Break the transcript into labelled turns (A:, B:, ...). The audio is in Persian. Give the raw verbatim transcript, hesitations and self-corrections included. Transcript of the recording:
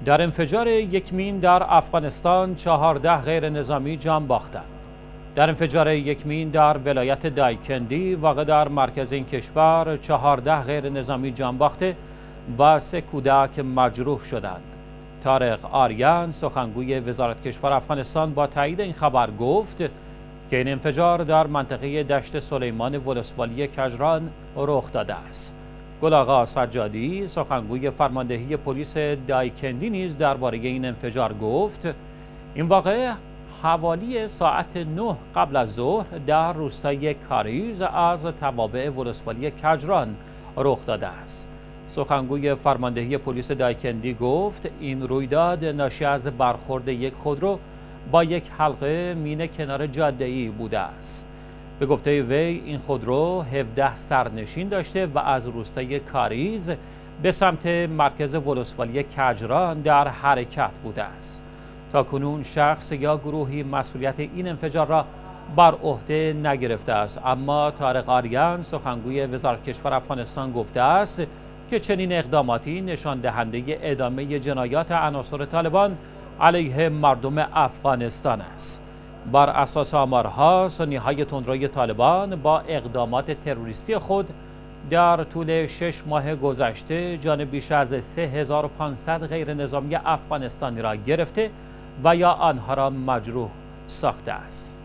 A: در انفجار یک مین در افغانستان چهارده غیر نظامی جان باختند. در انفجار یک مین در ولایت دایکندی واقع در مرکز این کشور چهارده غیر نظامی جان باخته و سه کودک مجروح شدند. طارق آریان سخنگوی وزارت کشور افغانستان با تایید این خبر گفت که این انفجار در منطقه دشت سلیمان ولسوالی کجران رخ داده است. گل‌آقا سجادی سخنگوی فرماندهی پلیس دایکندی نیز درباره این انفجار گفت این واقعه حوالی ساعت نه قبل از ظهر در روستای کاریز از توابع ولسوالی کجران رخ داده است. سخنگوی فرماندهی پلیس دایکندی گفت این رویداد ناشی از برخورد یک خودرو با یک حلقه مین کنار جاده‌ای بوده است. به گفته وی این خودرو هفده سرنشین داشته و از روستای کاریز به سمت مرکز ولسوالی کجران در حرکت بوده است. تاکنون شخص یا گروهی مسئولیت این انفجار را بر عهده نگرفته است، اما طارق آریان سخنگوی وزارت کشور افغانستان گفته است که چنین اقداماتی نشان دهنده ادامه جنایات عناصر طالبان علیه مردم افغانستان است. بر اساس آمارها سنی‌های تندروی طالبان با اقدامات تروریستی خود در طول شش ماه گذشته جان بیش از سه هزار و پانصد غیر نظامی افغانستانی را گرفته و یا آنها را مجروح ساخته است.